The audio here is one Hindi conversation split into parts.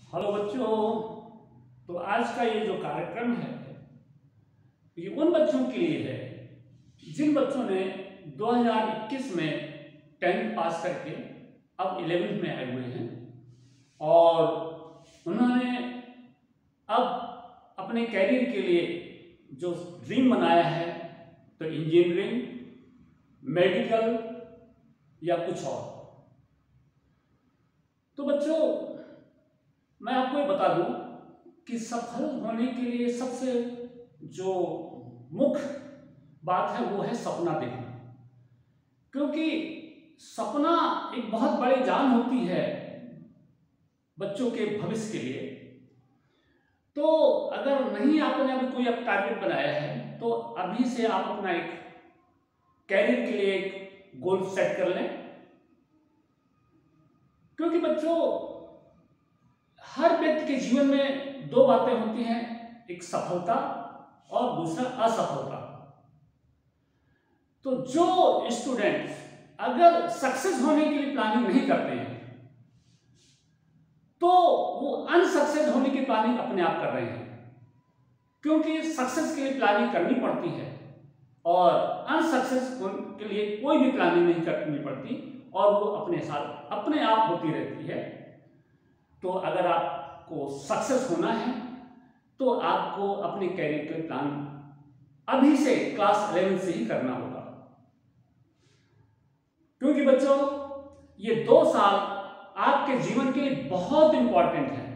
हेलो बच्चों। तो आज का ये जो कार्यक्रम है ये उन बच्चों के लिए है जिन बच्चों ने 2021 में 10th पास करके अब 11th में आए हुए हैं और उन्होंने अब अपने कैरियर के लिए जो ड्रीम बनाया है तो इंजीनियरिंग, मेडिकल या कुछ और। तो बच्चों मैं आपको ये बता दूं कि सफल होने के लिए सबसे जो मुख्य बात है वो है सपना देखना, क्योंकि सपना एक बहुत बड़ी जान होती है बच्चों के भविष्य के लिए। तो अगर नहीं आपने अभी कोई टारगेट बनाया है तो अभी से आप अपना एक कैरियर के लिए एक गोल सेट कर लें, क्योंकि बच्चों हर व्यक्ति के जीवन में दो बातें होती हैं, एक सफलता और दूसरा असफलता। तो जो स्टूडेंट्स अगर सक्सेस होने के लिए प्लानिंग नहीं करते हैं तो वो अनसक्सेस होने की प्लानिंग अपने आप कर रहे हैं, क्योंकि सक्सेस के लिए प्लानिंग करनी पड़ती है और अनसक्सेस के लिए कोई भी प्लानिंग नहीं करनी पड़ती और वो अपने आप होती रहती है। तो अगर आपको सक्सेस होना है तो आपको अपने कैरियर के प्लान अभी से क्लास 11 से ही करना होगा, क्योंकि बच्चों ये 2 साल आपके जीवन के लिए बहुत इंपॉर्टेंट है।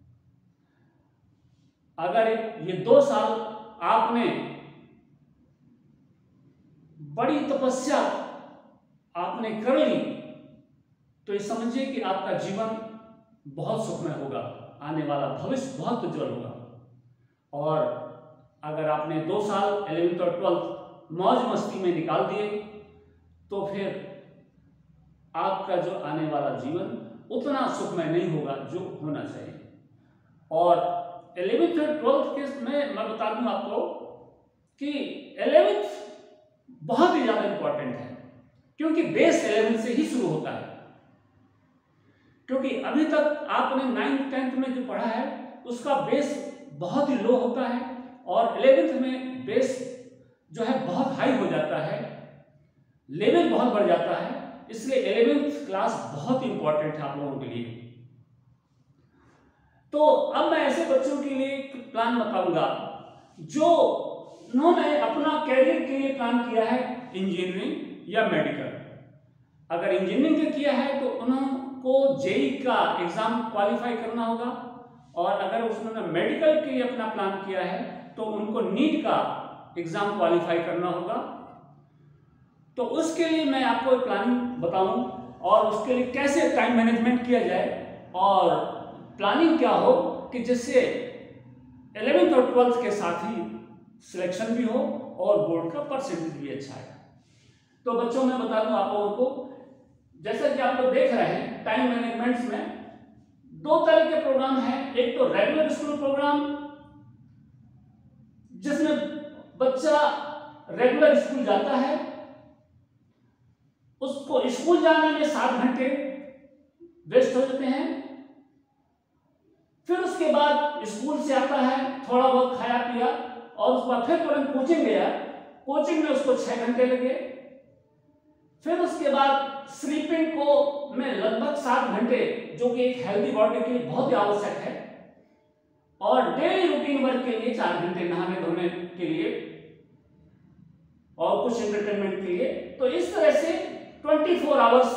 अगर ये 2 साल आपने बड़ी तपस्या आपने कर ली तो ये समझिए कि आपका जीवन बहुत सुखमय होगा, आने वाला भविष्य बहुत उज्जवल होगा। और अगर आपने 2 साल 11th और 12th मौज मस्ती में निकाल दिए तो फिर आपका जो आने वाला जीवन उतना सुखमय नहीं होगा जो होना चाहिए। और 11th और 12th के में मैं बता दूं आपको कि 11th बहुत ही ज्यादा इंपॉर्टेंट है, क्योंकि बेस 11th से ही शुरू होता है। क्योंकि अभी तक आपने 9th 10th में जो पढ़ा है उसका बेस बहुत ही लो होता है और 11th में बेस जो है बहुत हाई हो जाता है, लेवल बहुत बढ़ जाता है। इसलिए 11th क्लास बहुत इंपॉर्टेंट है आप लोगों के लिए। तो अब मैं ऐसे बच्चों के लिए एक प्लान बताऊंगा जो उन्होंने अपना कैरियर के लिए प्लान किया है इंजीनियरिंग या मेडिकल। अगर इंजीनियरिंग का किया है तो उनको जेई का एग्जाम क्वालिफाई करना होगा, और अगर उसने मेडिकल के लिए अपना प्लान किया है तो उनको नीट का एग्जाम क्वालिफाई करना होगा। तो उसके लिए मैं आपको एक प्लानिंग बताऊं और उसके लिए कैसे टाइम मैनेजमेंट किया जाए और प्लानिंग क्या हो कि जिससे 11th और 12th के साथ ही सिलेक्शन भी हो और बोर्ड का परसेंटेज भी अच्छा है। तो बच्चों मैं बता दूं आप लोगों को, जैसा कि आप लोग देख रहे हैं टाइम मैनेजमेंट में 2 तरह के प्रोग्राम हैं। एक तो रेगुलर स्कूल प्रोग्राम जिसमें बच्चा रेगुलर स्कूल जाता है, उसको स्कूल जाने में 7 घंटे वेस्ट हो जाते हैं, फिर उसके बाद स्कूल से आता है, थोड़ा बहुत खाया पिया और उसके बाद फिर तुरंत कोचिंग गया, कोचिंग में उसको 6 घंटे लगे, फिर उसके बाद स्लीपिंग को में लगभग 7 घंटे, जो कि एक हेल्दी बॉडी के लिए बहुत ही आवश्यक है, और डेली रूटीन वर्क के लिए 4 घंटे नहाने धोने के लिए और कुछ एंटरटेनमेंट के लिए। तो इस तरह से 24 आवर्स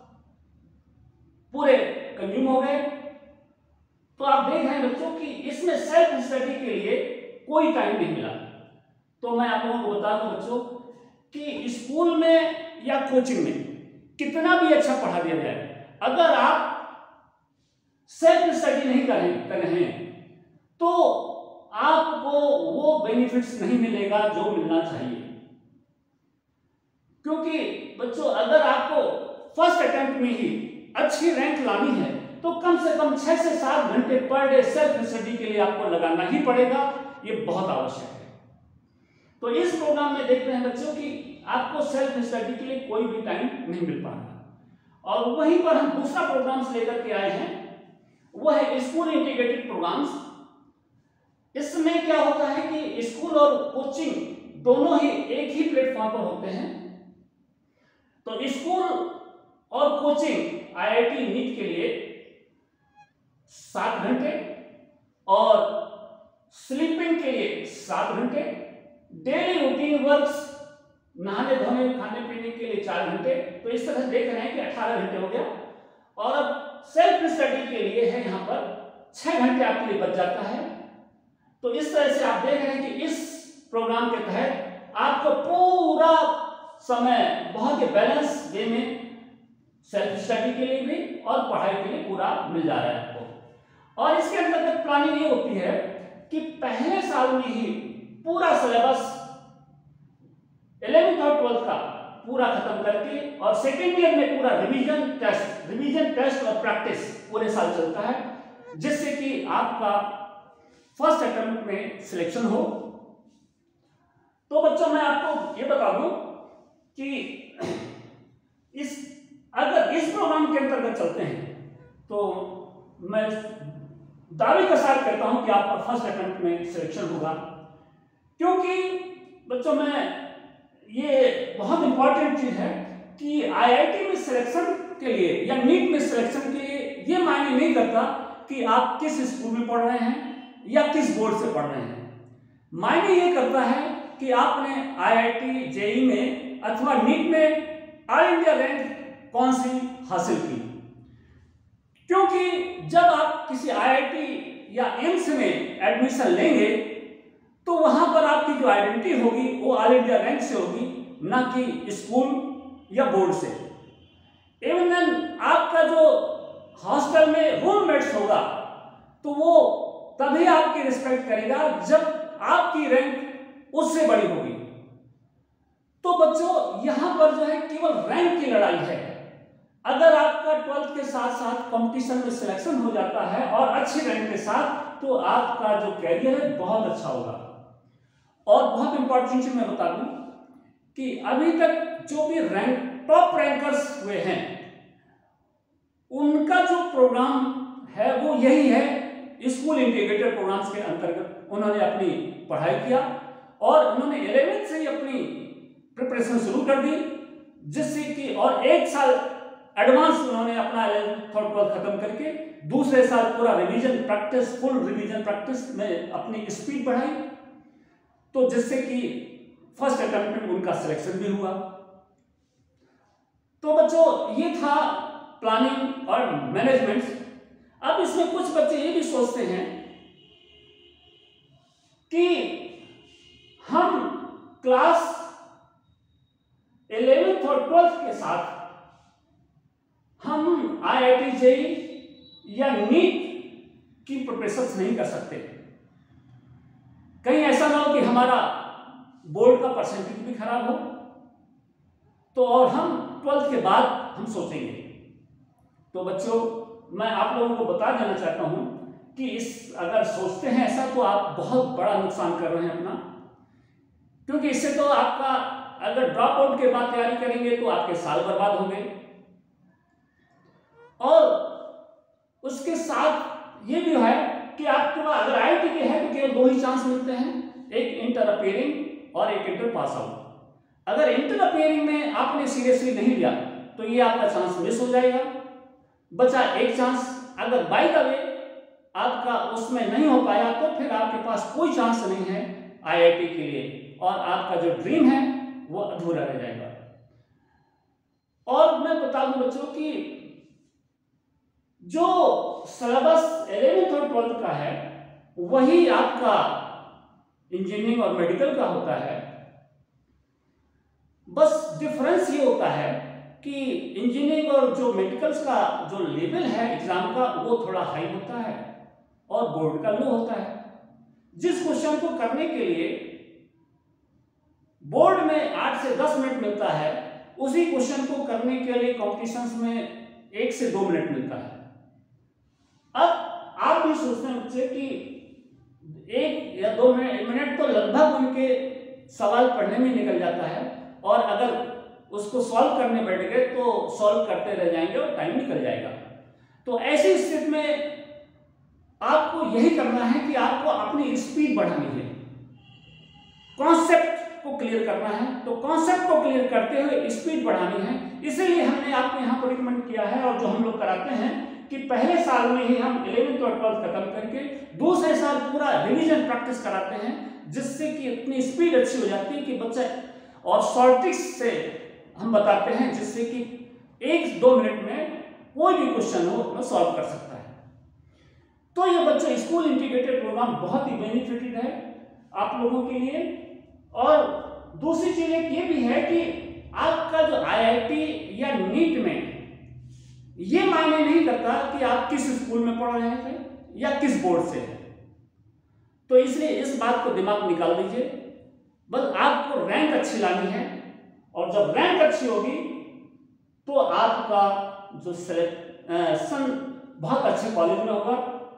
पूरे कंज्यूम हो गए। तो आप देख रहे हैं बच्चों कि इसमें सेल्फ स्टडी के लिए कोई टाइम नहीं मिला। तो मैं आप लोगों को बता दूं बच्चों कि स्कूल में या कोचिंग में कितना भी अच्छा पढ़ा दिया जाए, अगर आप सेल्फ स्टडी नहीं कर रहे हैं तो आपको वो बेनिफिट्स नहीं मिलेगा जो मिलना चाहिए। क्योंकि बच्चों अगर आपको फर्स्ट अटेम्प्ट में ही अच्छी रैंक लानी है तो कम से कम 6 से 7 घंटे पर डे सेल्फ स्टडी के लिए आपको लगाना ही पड़ेगा, ये बहुत आवश्यक है। तो इस प्रोग्राम में देख रहे हैं बच्चों कि आपको सेल्फ स्टडी के लिए कोई भी टाइम नहीं मिल पा रहा। और वहीं पर हम दूसरा प्रोग्राम लेकर के आए हैं वो है स्कूल इंटीग्रेटेड प्रोग्राम्स। इसमें क्या होता है कि स्कूल और कोचिंग दोनों ही एक ही प्लेटफॉर्म पर होते हैं। तो स्कूल और कोचिंग आईआईटी नीट के लिए 7 घंटे और स्लीपिंग के लिए 7 घंटे, डेली रूटीन वर्क्स नहाने धोने खाने पीने के लिए 4 घंटे। तो इस तरह देख रहे हैं कि 18 घंटे हो गया। और अब सेल्फ स्टडी के लिए है यहाँ पर 6 घंटे आपके लिए बच जाता है। तो इस तरह से आप देख रहे हैं कि इस प्रोग्राम के तहत आपको पूरा समय बहुत ही बैलेंस वे में सेल्फ स्टडी के लिए भी और पढ़ाई के लिए पूरा मिल जा रहा है आपको। और इसके अंतर्गत प्लानिंग ये होती है कि पहले साल में ही पूरा सिलेबस 11th और 12th का पूरा खत्म करके और सेकेंड ईयर में पूरा रिवीजन टेस्ट और प्रैक्टिस पूरे साल चलता है, जिससे कि आपका फर्स्ट अटेम्प्ट में सिलेक्शन हो। तो बच्चों मैं आपको ये बता दूं कि अगर इस प्रोग्राम के अंतर्गत चलते हैं तो मैं दावे के साथ कहता हूं कि आपका फर्स्ट अटेम्प्ट में सिलेक्शन होगा। क्योंकि बच्चों मैं ये बहुत इंपॉर्टेंट चीज है कि आईआईटी में सिलेक्शन के लिए या नीट में सिलेक्शन के लिए ये मायने नहीं करता कि आप किस स्कूल में पढ़ रहे हैं या किस बोर्ड से पढ़ रहे हैं। मायने ये करता है कि आपने आईआईटी जेईई में अथवा नीट में ऑल इंडिया रैंक कौन सी हासिल की। क्योंकि जब आप किसी आईआईटी या एम्स में एडमिशन लेंगे तो वहां पर आपकी जो आइडेंटिटी होगी वो ऑल इंडिया रैंक से होगी, ना कि स्कूल या बोर्ड से। इवन देन आपका जो हॉस्टल में रूममेट्स होगा तो वो तभी आपकी रिस्पेक्ट करेगा जब आपकी रैंक उससे बड़ी होगी। तो बच्चों यहां पर जो है केवल रैंक की लड़ाई है। अगर आपका 12th के साथ साथ कंपटीशन में सिलेक्शन हो जाता है और अच्छी रैंक के साथ, तो आपका जो कैरियर है बहुत अच्छा होगा। और बहुत इंपॉर्टेंट चीज मैं बता दूं कि अभी तक जो भी टॉप रैंकर्स हुए हैं उनका जो प्रोग्राम है वो यही है, स्कूल इंटीग्रेटेड प्रोग्राम्स के अंतर्गत उन्होंने अपनी पढ़ाई किया और उन्होंने 11th से ही अपनी प्रिपरेशन शुरू कर दी, जिससे कि और 1 साल एडवांस उन्होंने अपना 11th और 12th खत्म करके दूसरे साल पूरा revision practice, full revision practice में अपनी स्पीड बढ़ाई, तो जिससे कि फर्स्ट अटेम्प्ट में उनका सिलेक्शन भी हुआ। तो बच्चों ये था प्लानिंग और मैनेजमेंट। अब इसमें कुछ बच्चे ये भी सोचते हैं कि हम क्लास 11th और 12th के साथ हम आईआईटी जेईई या नीट की प्रिपरेशन नहीं कर सकते। कहीं ऐसा ना हो कि हमारा बोर्ड का परसेंटेज भी खराब हो, तो और हम 12th के बाद हम सोचेंगे। तो बच्चों मैं आप लोगों को बता देना चाहता हूं कि अगर सोचते हैं ऐसा तो आप बहुत बड़ा नुकसान कर रहे हैं अपना। क्योंकि इससे तो आपका अगर ड्रॉप आउट के बाद तैयारी करेंगे तो आपके साल बर्बाद होंगे। और उसके साथ ये भी है कि आपके पास अगर आईआईटी के हैं तो केवल 2 ही चांस मिलते हैं, एक इंटर अपियरिंग और एक इंटर पास आउट। अगर इंटर अपियरिंग में आपने सीरियसली नहीं लिया तो ये आपका चांस मिस हो जाएगा, बचा एक चांस। अगर बाय द वे आपका उसमें नहीं हो पाया तो फिर आपके पास कोई चांस नहीं है आईआईटी के लिए और आपका जो ड्रीम है वो अधूरा रह जाएगा। और मैं बता दूं बच्चों कि जो सिलेबस 11th और 12th का है वही आपका इंजीनियरिंग और मेडिकल का होता है। बस डिफरेंस ये होता है कि इंजीनियरिंग और जो मेडिकल्स का जो लेवल है एग्जाम का वो थोड़ा हाई होता है और बोर्ड का लो होता है। जिस क्वेश्चन को करने के लिए बोर्ड में 8 से 10 मिनट मिलता है, उसी क्वेश्चन को करने के लिए कॉम्पिटिशन्स में 1 से 2 मिनट मिलता है। अब आप भी सोचते हैं बच्चे कि 1 या 2 मिनट तो लगभग उनके सवाल पढ़ने में निकल जाता है और अगर उसको सॉल्व करने बैठ गए तो सॉल्व करते रह जाएंगे और टाइम निकल जाएगा। तो ऐसी स्थिति में आपको यही करना है कि आपको अपनी स्पीड बढ़ानी है, कॉन्सेप्ट को क्लियर करना है। तो कॉन्सेप्ट को क्लियर करते हुए स्पीड बढ़ानी है। इसीलिए हमने आपको यहाँ पर रिकमेंड किया है, और जो हम लोग कराते हैं कि पहले साल में ही हम 11th और 12th खत्म करके दूसरे साल पूरा रिवीजन प्रैक्टिस कराते हैं, जिससे कि इतनी स्पीड अच्छी हो जाती है कि बच्चा, और शॉर्ट ट्रिक्स से हम बताते हैं जिससे कि 1-2 मिनट में कोई भी क्वेश्चन हो वो सॉल्व कर सकता है। तो ये बच्चा स्कूल इंटीग्रेटेड प्रोग्राम बहुत ही बेनिफिटेड है आप लोगों के लिए। और दूसरी चीज एक ये भी है कि आपका जो IIT या नीट में ये मायने नहीं करता कि आप किस स्कूल में पढ़ रहे थे या किस बोर्ड से है। तो इसलिए इस बात को दिमाग निकाल दीजिए, बस आपको रैंक अच्छी लानी है, और जब रैंक अच्छी होगी तो आपका जो सिलेक्शन बहुत अच्छे कॉलेज में होगा।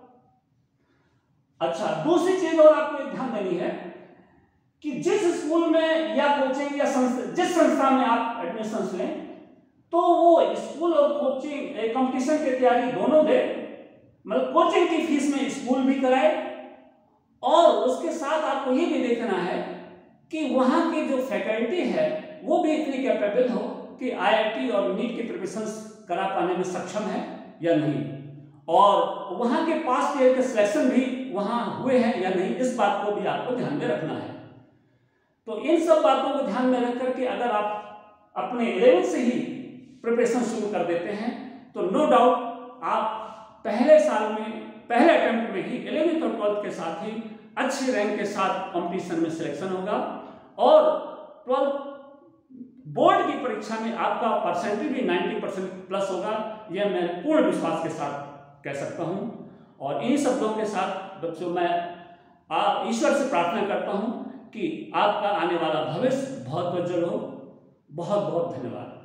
अच्छा, दूसरी चीज और आपको ध्यान देनी है कि जिस स्कूल में या कोचिंग या जिस संस्था में आप एडमिशन लें, तो वो स्कूल और कोचिंग कंपटीशन की तैयारी दोनों दे, मतलब कोचिंग की फीस में स्कूल भी कराए, और उसके साथ आपको ये भी देखना है कि वहाँ की जो फैकल्टी है वो भी इतनी कैपेबल हो कि IIT और नीट की प्रिपरेशंस करा पाने में सक्षम है या नहीं, और वहाँ के पास्ट ईयर के सिलेक्शन भी वहाँ हुए हैं या नहीं, इस बात को भी आपको ध्यान में रखना है। तो इन सब बातों को ध्यान में रख करके अगर आप अपने 11th से ही प्रिपरेशन शुरू कर देते हैं तो नो डाउट आप पहले साल में, पहले अटेम्प्ट में ही 11th और 12th के साथ ही अच्छी रैंक के साथ कंपटीशन में सिलेक्शन होगा, और 12th बोर्ड की परीक्षा में आपका परसेंटेज भी 90% प्लस होगा, यह मैं पूर्ण विश्वास के साथ कह सकता हूं। और इन शब्दों के साथ बच्चों मैं ईश्वर से प्रार्थना करता हूं कि आपका आने वाला भविष्य बहुत उज्जवल हो। बहुत बहुत धन्यवाद।